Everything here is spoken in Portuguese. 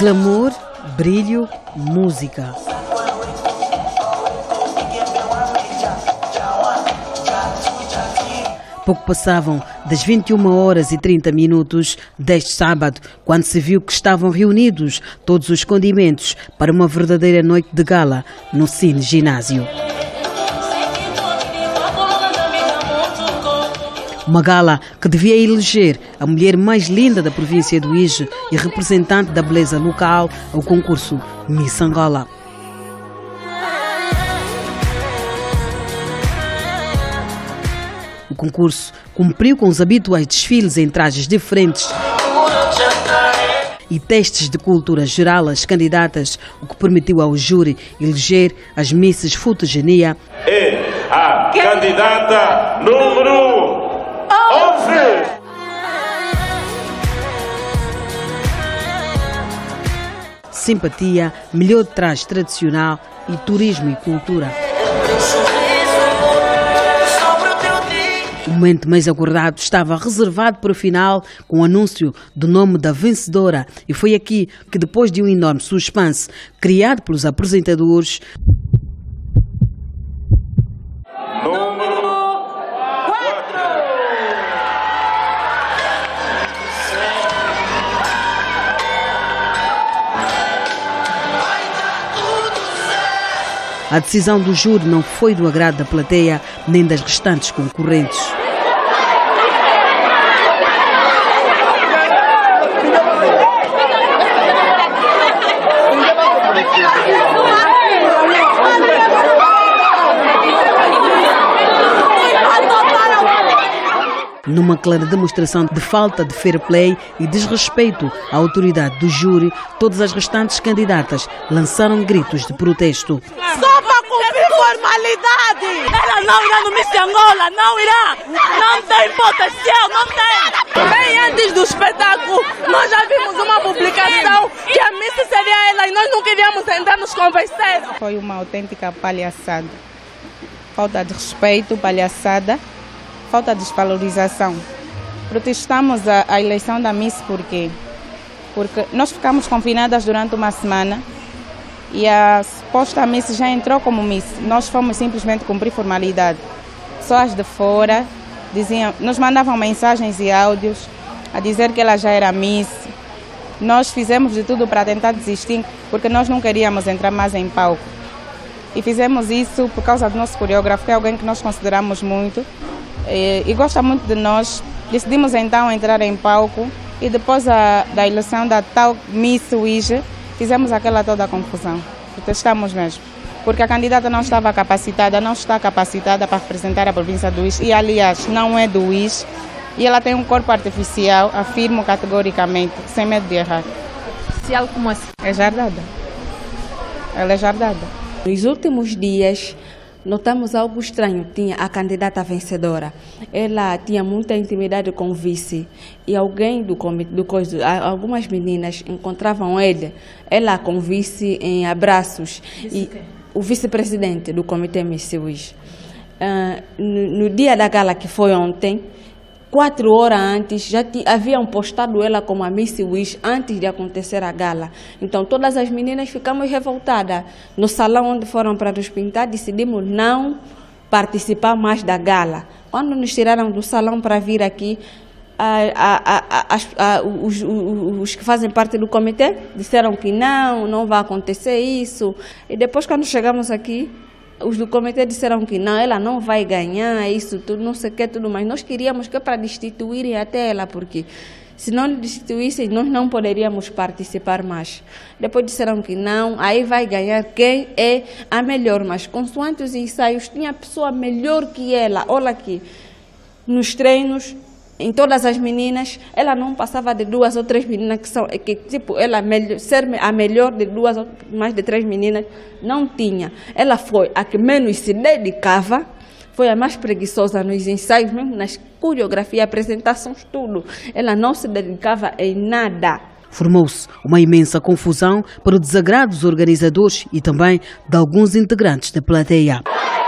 Glamour, brilho, música. Pouco passavam das 21h30 deste sábado, quando se viu que estavam reunidos todos os condimentos para uma verdadeira noite de gala no Cine Ginásio. Uma gala que devia eleger a mulher mais linda da província do Ije e representante da beleza local ao concurso Miss Angola. O concurso cumpriu com os habituais desfiles em trajes diferentes e testes de cultura geral às candidatas, o que permitiu ao júri eleger as Misses Fotogenia e a candidata número 11. Simpatia, melhor traje tradicional e turismo e cultura. O momento mais aguardado estava reservado para o final, com o anúncio do nome da vencedora. E foi aqui que, depois de um enorme suspense criado pelos apresentadores, Número 4. a decisão do júri não foi do agrado da plateia nem das restantes concorrentes. Numa clara demonstração de falta de fair play e desrespeito à autoridade do júri, todas as restantes candidatas lançaram gritos de protesto. Só para cumprir formalidade! Ela não irá no Miss Angola, não irá! Não tem potencial, não tem! Bem antes do espetáculo, nós já vimos uma publicação que a Miss seria ela e nós não queríamos tentar nos convencer. Foi uma autêntica palhaçada. Falta de respeito, palhaçada. Falta de desvalorização. Protestamos a eleição da Miss por quê? Porque nós ficamos confinadas durante uma semana e a suposta Miss já entrou como Miss. Nós fomos simplesmente cumprir formalidade. Pessoas de fora nos mandavam mensagens e áudios a dizer que ela já era Miss. Nós fizemos de tudo para tentar desistir porque nós não queríamos entrar mais em palco. E fizemos isso por causa do nosso coreógrafo, que é alguém que nós consideramos muito. E gosta muito de nós. Decidimos então entrar em palco e depois da eleição da tal Miss Ije, fizemos aquela toda confusão. Protestamos mesmo, porque a candidata não estava capacitada, não está capacitada para representar a província do Ije e, aliás, não é do Ije e ela tem um corpo artificial, afirmo categoricamente, sem medo de errar. Artificial como assim? É jardada. Ela é jardada. Nos últimos dias, notamos algo estranho. Tinha a candidata vencedora. Ela tinha muita intimidade com o vice. E alguém do coisa, algumas meninas encontravam ela com o vice em abraços. E o vice-presidente do Comitê Miss Ije. No dia da gala, que foi ontem, 4 horas antes, já haviam postado ela como a Miss Ije antes de acontecer a gala. Então, todas as meninas ficamos revoltadas. No salão onde foram para nos pintar, decidimos não participar mais da gala. Quando nos tiraram do salão para vir aqui, os que fazem parte do comitê disseram que não vai acontecer isso. E depois, quando chegamos aqui, os do comitê disseram que não, ela não vai ganhar isso tudo, não sei o que, tudo mais. Nós queríamos que para destituírem até ela, porque se não lhe destituíssem, nós não poderíamos participar mais. Depois disseram que não, aí vai ganhar quem é a melhor. Mas consoante os ensaios, tinha pessoa melhor que ela. Olha aqui, nos treinos, em todas as meninas, ela não passava de 2 ou 3 meninas ela ser a melhor de 2 ou mais de 3 meninas, não tinha. Ela foi a que menos se dedicava, foi a mais preguiçosa nos ensaios, mesmo nas coreografias, apresentações, tudo. Ela não se dedicava em nada. Formou-se uma imensa confusão para o desagrado dos organizadores e também de alguns integrantes da plateia.